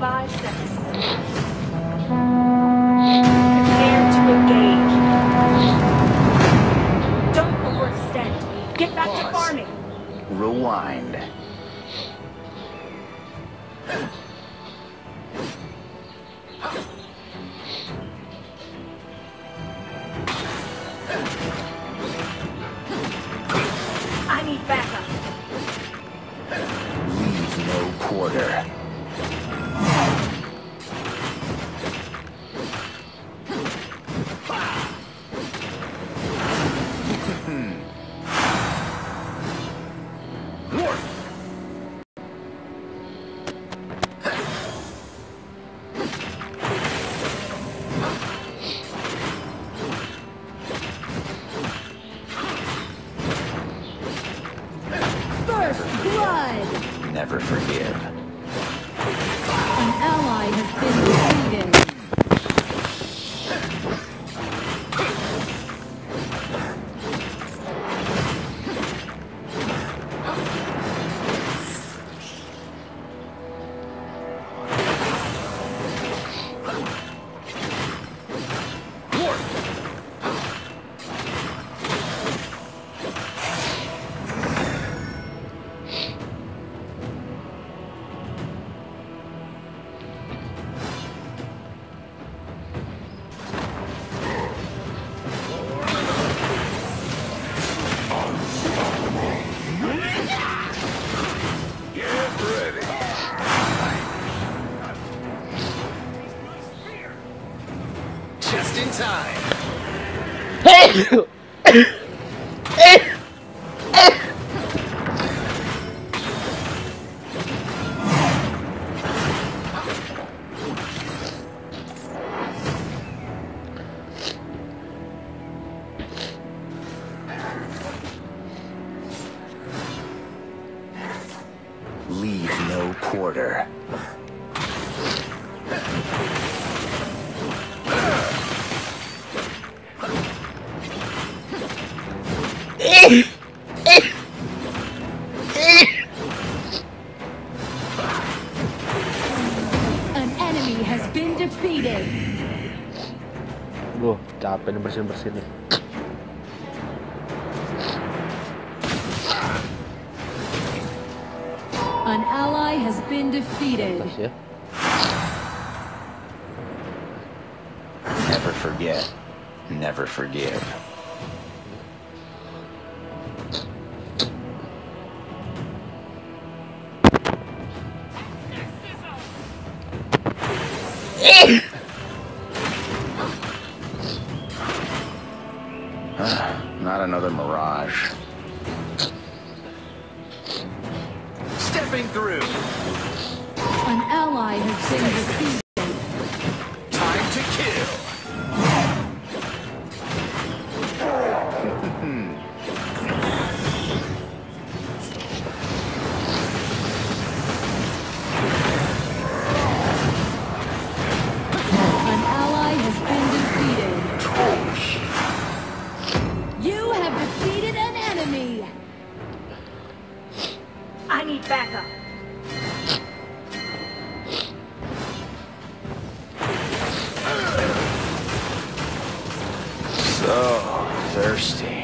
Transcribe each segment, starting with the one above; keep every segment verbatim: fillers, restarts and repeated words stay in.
Five seconds. Prepare to engage. Don't overextend. Get back Pause. to farming. Rewind. I need backup. Leave no quarter. First blood! Never forgive. An ally has been defeated. Just in time. Leave no quarter. An enemy has been defeated. Duh, capek nih bersin-bersin nih. An ally has been defeated. Atas ya. Never forget. Never forgive. Not another mirage. Stepping through. An ally has been defeated. Time to kill. An ally has been defeated. You have defeated an enemy. I need backup. So thirsty.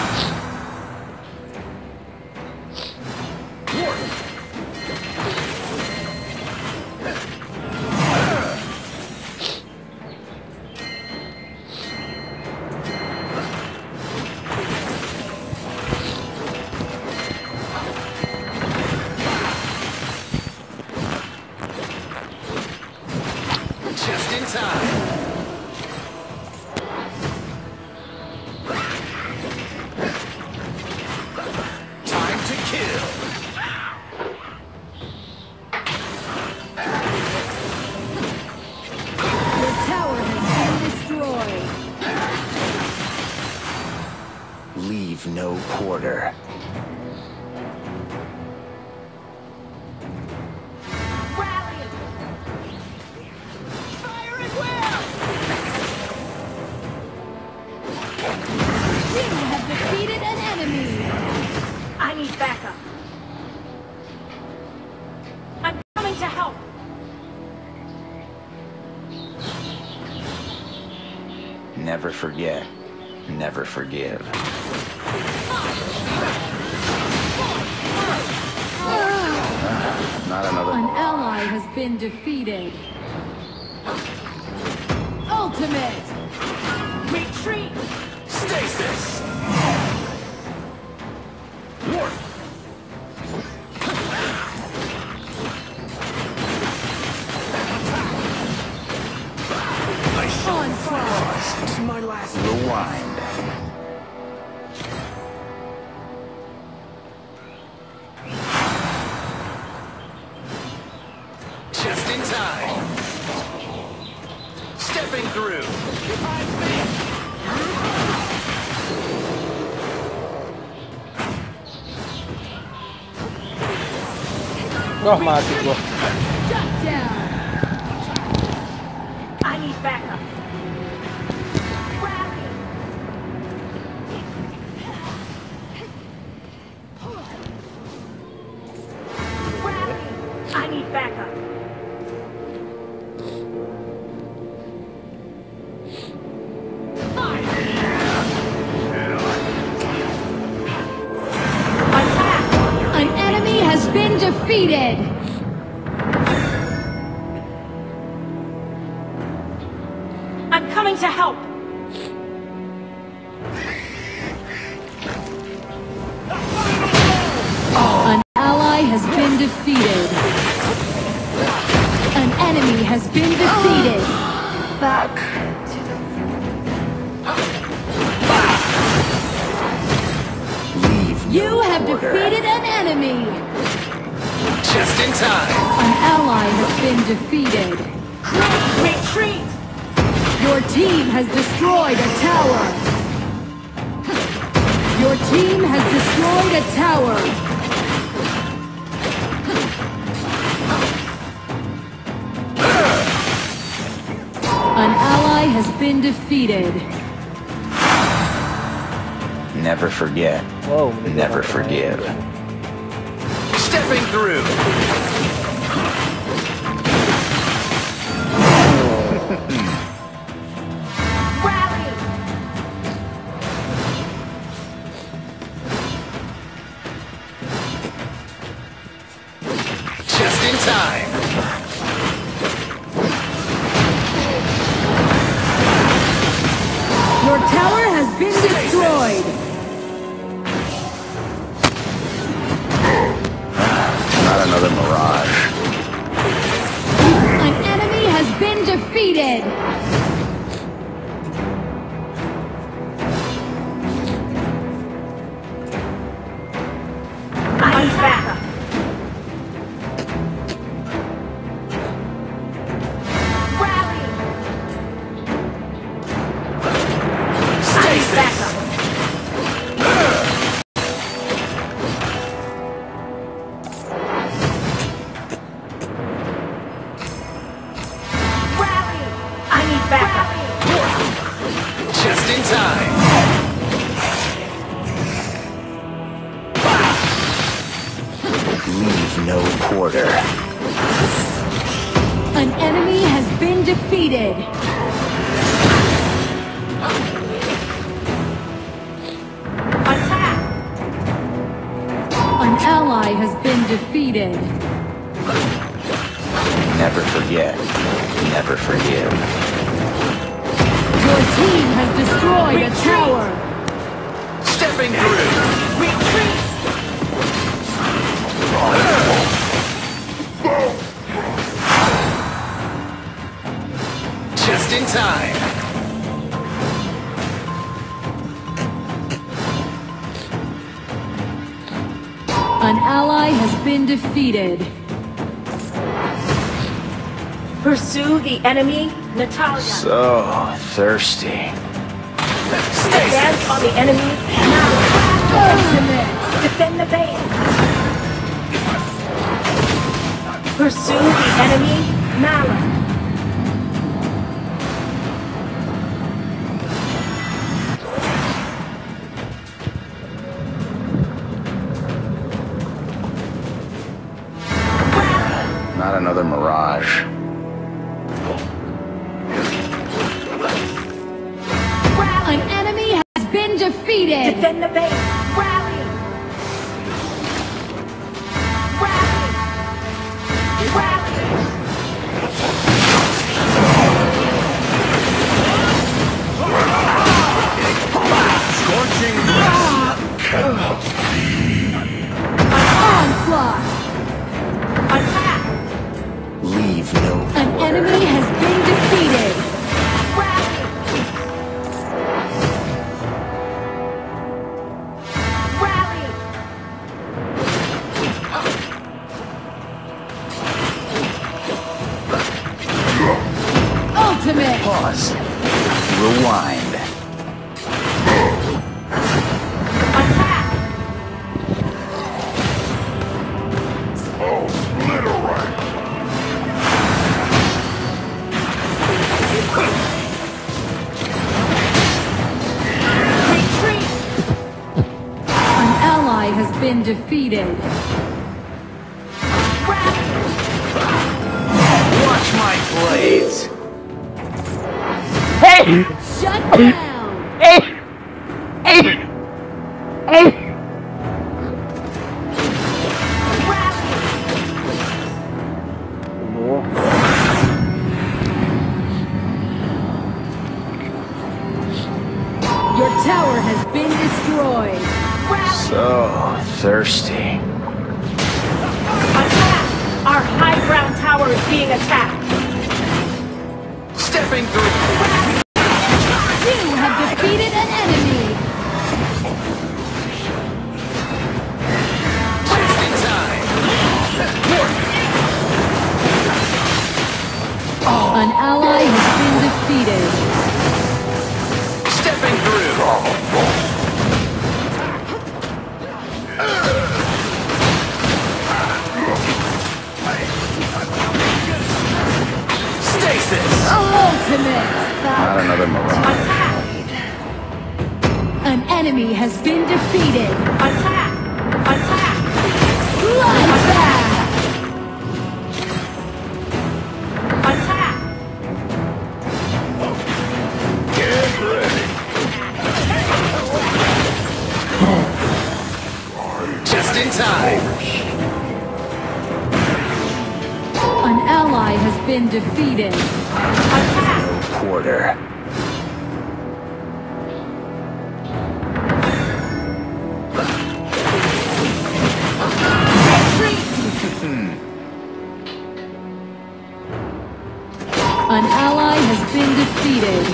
Just in time. Time to kill. Your tower has been destroyed. Leave no quarter. Rally! Fire at will! You have defeated an enemy. I need backup. I'm coming to help. Never forget. Never forgive. Not another. An ally has been defeated. Ultimate! Retreat! Stasis! Onslaught! To my last rewind. Just in time. Stepping through. Wah, mati gua. Shut down! I need backup. Rally! Rally! I need backup. Attack! An enemy has been defeated! I'm coming to help. An ally has been defeated. An enemy has been defeated. Back to the... Leave You no have quarter. defeated an enemy. Just in time. An ally has been defeated. Retreat! Your team has destroyed a tower. Your team has destroyed a tower. An ally has been defeated. Never forget. Wow, Never forgive. Stepping through. Rally! Just in time. Your tower has been destroyed. Not another mirage. An enemy has been defeated. I need backup. Rally! I need backup. Rally! I need backup. Just in time. Leave no quarter. An enemy has been defeated. Attack! An ally has been defeated. Never forget. Never forgive. Your team has destroyed a tower. Stepping through. Retreat! Just in time. An ally has been defeated. Pursue the enemy, Natalia. So thirsty. Advance on the enemy, now. Ultimate! Defend the base. Pursue the enemy, Mala. Not another mirage. defeated. Defend the base. Rally. Rally. Rally. Scorching Onslaught. Attack. leave no An quarter. enemy has been defeated. Rally. Rally. Ultimate. Pause. Rewind. Attack. Retreat. An ally has been defeated. Rally. Watch my blades. Hey! Shut down. Hey! Hey! Hey! Rally. Your tower has been destroyed. Rally. So thirsty. Attack. Our high ground tower is being attacked. Stepping through. You have defeated an enemy. Just in time. An ally has been defeated. Stepping through. Stasis. Ultimate. Not another mirage. Attack. An enemy has been defeated. Attack. Attack. Bloodbath. Attack. Get ready. Just in time. An ally has been defeated. Attack. Quarter. An ally has been defeated.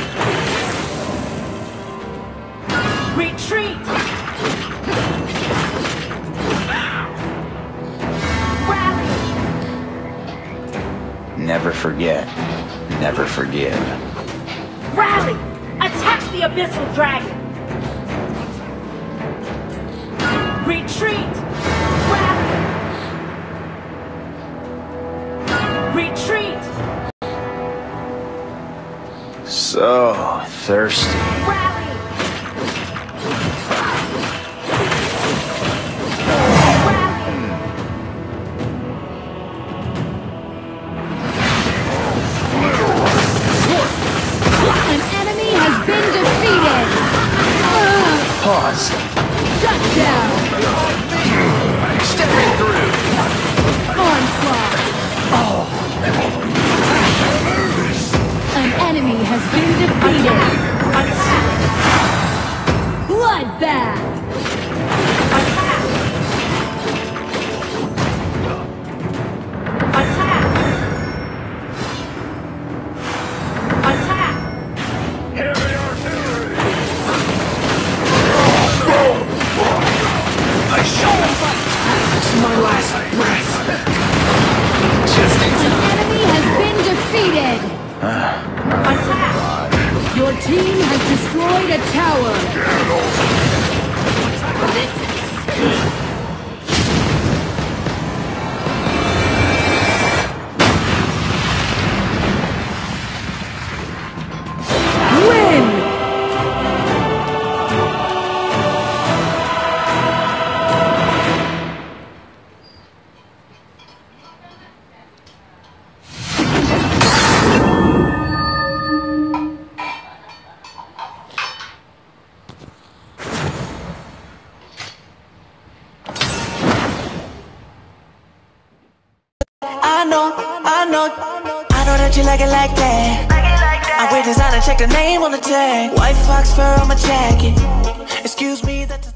Retreat. Rally. Never forget. Never forgive. Rally. Attack the abyssal dragon. Retreat. Rally. Retreat. So thirsty. Rally. An enemy has been defeated. Ugh. Pause. Shut down. Stepping through. Onslaught. An enemy has been defeated. Attack. Bloodbath. Attack. Attack. Attack. I shall fight. It's my last breath. Just in An time. enemy has been defeated. Attack. Your team has destroyed a tower. Win! that you like it like that. I wear designer, check the name on the tag. White fox fur on my jacket. Excuse me, that